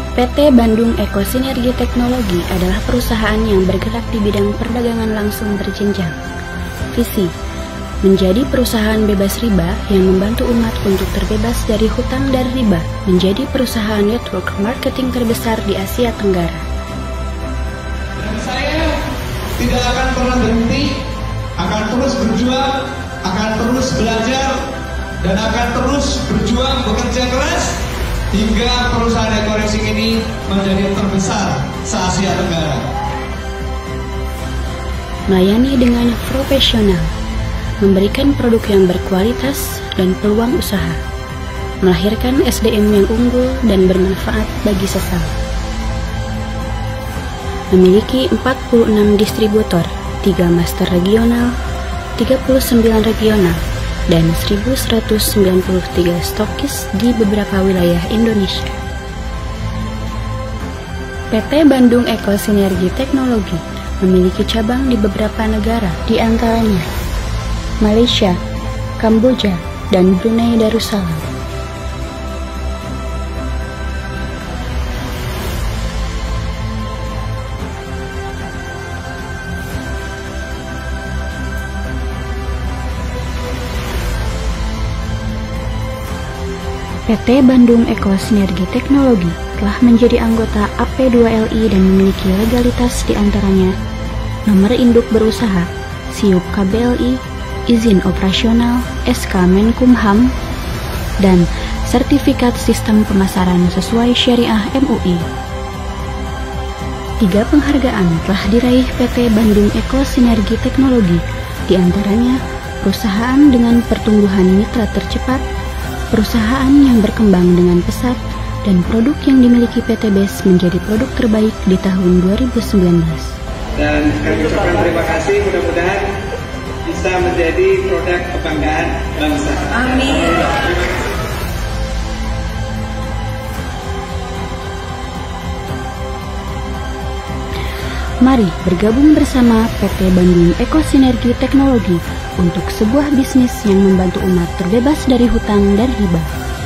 PT Bandung Eko Sinergi Teknologi adalah perusahaan yang bergerak di bidang perdagangan langsung berjenjang. Visi: menjadi perusahaan bebas riba yang membantu umat untuk terbebas dari hutang dan riba, menjadi perusahaan network marketing terbesar di Asia Tenggara. Dan saya tidak akan pernah berhenti, akan terus berjuang, akan terus belajar, dan akan terus berjuang bekerja keras hingga perusahaan Eko Racing ini menjadi terbesar se-Asia Tenggara. Melayani dengan profesional, memberikan produk yang berkualitas dan peluang usaha, melahirkan SDM yang unggul dan bermanfaat bagi sesama. Memiliki 46 distributor, 3 master regional, 39 regional, dan 1193 stokis di beberapa wilayah Indonesia. PT Bandung Eko Sinergi Teknologi memiliki cabang di beberapa negara, di antaranya Malaysia, Kamboja, dan Brunei Darussalam. PT Bandung Eko Sinergi Teknologi telah menjadi anggota AP2LI dan memiliki legalitas di antaranya nomor induk berusaha, SIUP KBLI, izin operasional, SK Menkumham, dan sertifikat sistem pemasaran sesuai syariah MUI. 3 penghargaan telah diraih PT Bandung Eko Sinergi Teknologi, di antaranya perusahaan dengan pertumbuhan mitra tercepat, perusahaan yang berkembang dengan pesat, dan produk yang dimiliki PT BES menjadi produk terbaik di tahun 2019. Dan kami ucapkan terima kasih, mudah-mudahan bisa menjadi produk kebanggaan bangsa. Amin. Mari bergabung bersama PT Bandung Eko Sinergi Teknologi untuk sebuah bisnis yang membantu umat terbebas dari hutang dan riba.